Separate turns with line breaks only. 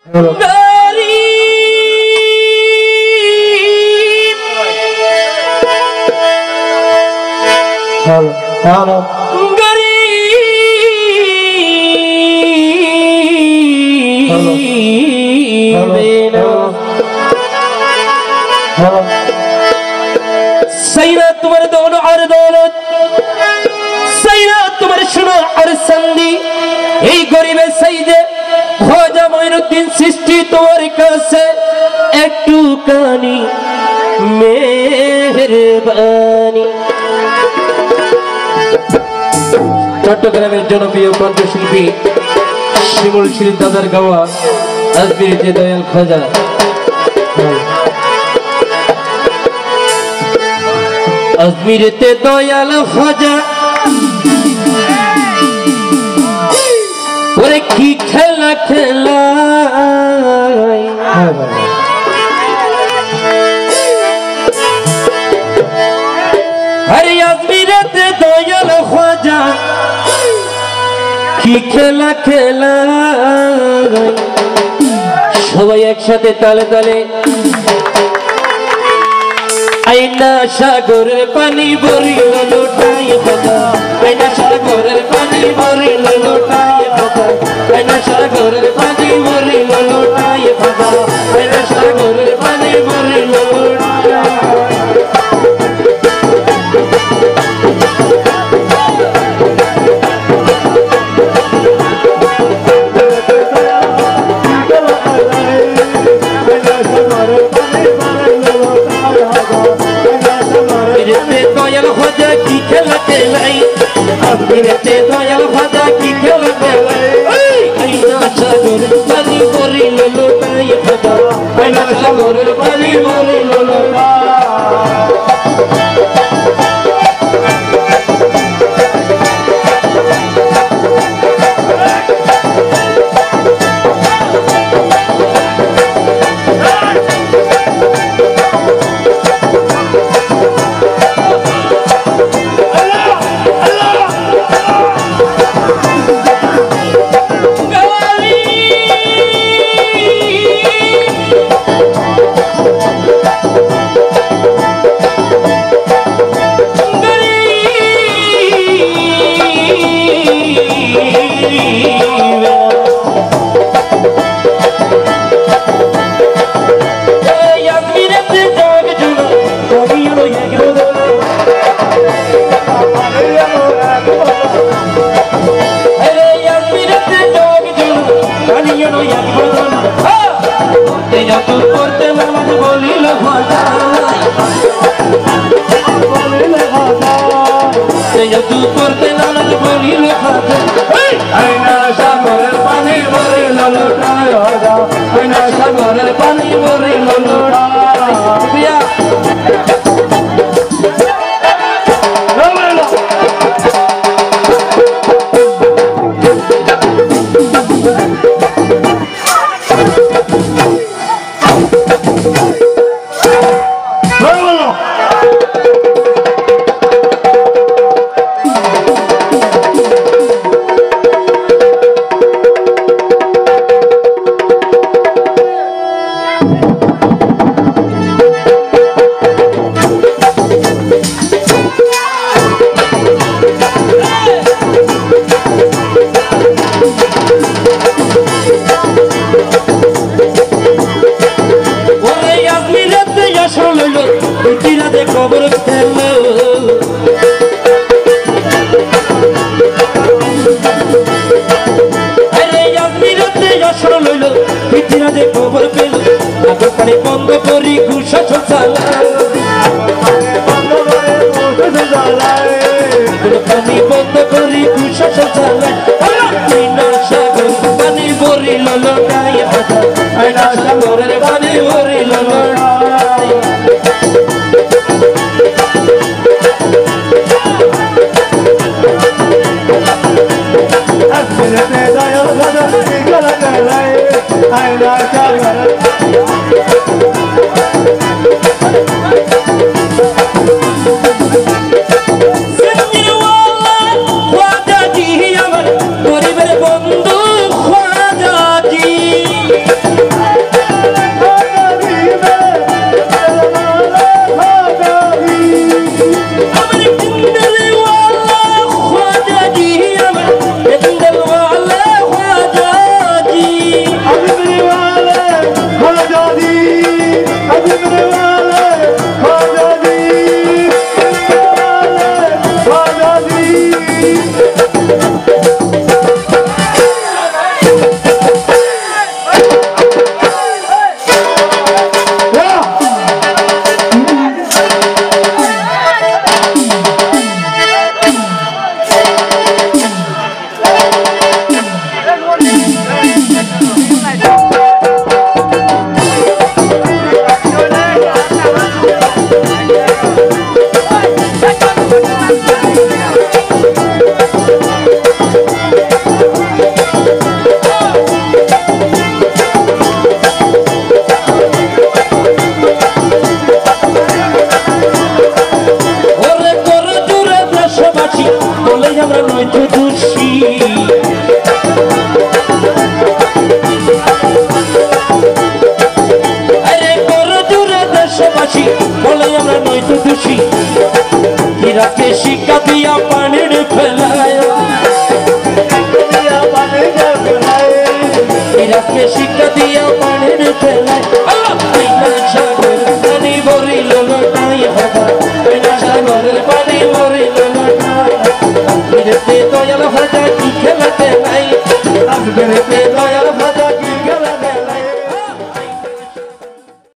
सैरा तुम्हारे दोनों और दौलत सैरा तुम्हारे सुनो और संधि এই গরিবের সাইজে খাজা মঈনুদ্দিন সৃষ্টি তোমার কাছে একটু কানি মেহেরবানি। চট্টগ্রামের জনপ্রিয় কণ্ঠশিল্পী শিমুল শরীফ দাদার গাওয়া আজমির যে দয়াল খাজা আজমিরতে দয়াল খাজা ওরে কি খেলা খেলা আরে আজমিরতে দয়াল খাজা কি খেলা খেলা সবাই একসাথে তালে তালে আইনা সাগরের পানি ভরিল লোটাই কথা আইনা সাগরের পানি ভরিল লোটাই কথা আইনা সাগরের পানি ভরিল লোটাই কথা আইনা সাগরের পানি ভরিল দয়াল খাজা কি খেলা খেলাই আজমিরতে দয়াল খাজা কি খেলা খেলাই আইনা সাগরের পানি ভরিল লোটাই কথা আইনা সাগরের পানি ভরিল লোটাই বন্ধ করি ঘুষা চালা পানি বন্ধ করি ঘুষা চালা আইনা সাগর পানি ভরিল লোটাই আইনা সাগরের পানি ভরিল লোটাই गरीबेर बंधु खाजा जी রাখে শিক্ষা দিয়া পানির ফেলায় রাখে শিক্ষা দিয়া পানির ফেলায় সাগর পানি ভরিল লোটাই বাবা সাগরের পানি ভরিল লোটাই দয়াল ভাজা কি খেলাতে নাই আসবে